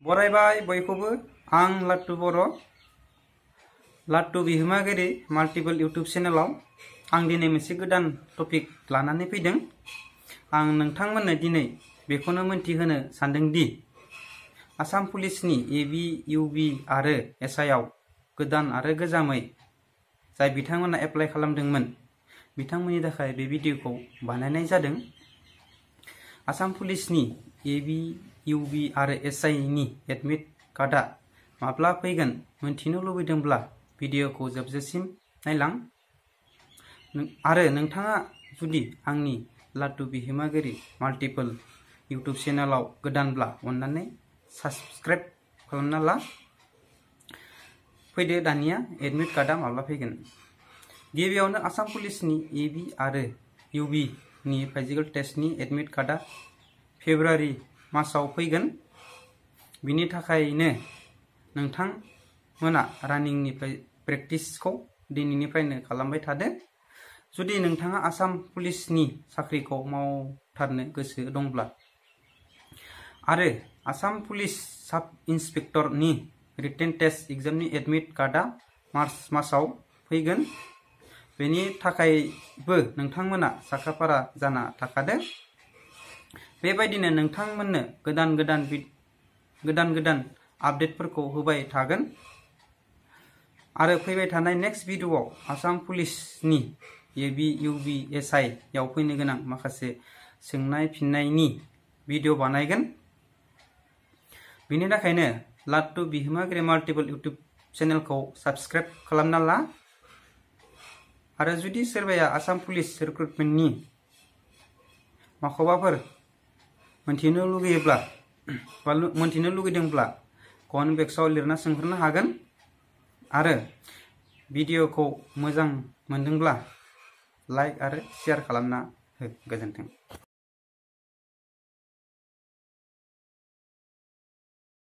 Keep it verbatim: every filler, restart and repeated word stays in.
बरायबाय बयखौबो आं लाट्टु बर' लाट्टु बिहोमागिरि माल्टिपल इउट्यूब चेनेलाव आं दिनै मोनसे गोदान टपिक लानानै फैदों। आं नोंथांमोननो दिनै बेखौनो मोनथिहोनो सानदों दि आसाम पुलिसनि एबि इउबि आरो एसआइ आव गोदान आरो गोजामै जाय बिथांमोना एप्लाइ खालामदोंमोन बिथांमोननि थाखाय बे भिडिअखौ बानायनाय जादों। आसाम पुलिसनि एबि इउबि आरो एसआइ नि एडमिट कार्डआ माब्ला फैगोन मोनथिनो लुबैदोंब्ला भिडिअखौ जोबजासिम नायलां आरो नोंथाङा जुदि आंनि लाट्टु बिहोमागिरि माल्टिपल इउट्यूब चेनेलाव गोदानब्ला अन्नानै साबस्क्राइब खालामना ला। फैदो दानिया एडमिट कार्डआ माब्ला फैगोन। गिबियावनो आसाम पुलिसनि एबि आरो इउबि नि फिजिकल टेस्टनि एडमिट कार्डआ फेब्रुवारि मासाव फैगोन। बिनि थाखायनो नोंथांमोना रानिंनि प्रेक्टिसखौ दिनैनिफ्रायनो खालामबाय थादो। जुदि नोंथाङा आसाम पुलिसनि साख्रिखौ मावथारनो गोसो दंब्ला आरो आसाम पुलिस साब इन्सपेक्टरनि रिटेन टेस्ट एग्जामनि एडमिट कार्डआ मार्च मासाव फैगोन। बेनि थाखायबो नोंथांमोना साखाफारा जाना थाखादो। बेबायदिनो नोंथांमोननो गोदान गोदान गोदान गोदान आपडेटफोरखौ होबाय थागोन आरो फैबाय थानाय नेक्स्ट भिडिअआव आसाम पुलिसनि एबि इउबि एसआइ आव फैनो गोनां माखासे सोंनाय फिननायनि भिडिअ बानायगोन। बिनि थाखायनो लाट्टु बिहोमागिरि माल्टिपल इउट्यूब चेनेलखौ साबस्क्राइब खालामना ला आरो जुदि सोरबाया आसाम पुलिस रिक्रुटमेन्टनि माखौबाफोर मोनथिनो लुगैयोब्ला बा मोनथिनो लुगैदोंब्ला कमेन्ट बक्सआव लिरना सोंहरनो हागोन आरो भिडिअखौ मोजां मोनदोंब्ला लाइक आरो शेयार खालामना हो। गोजोन्थों।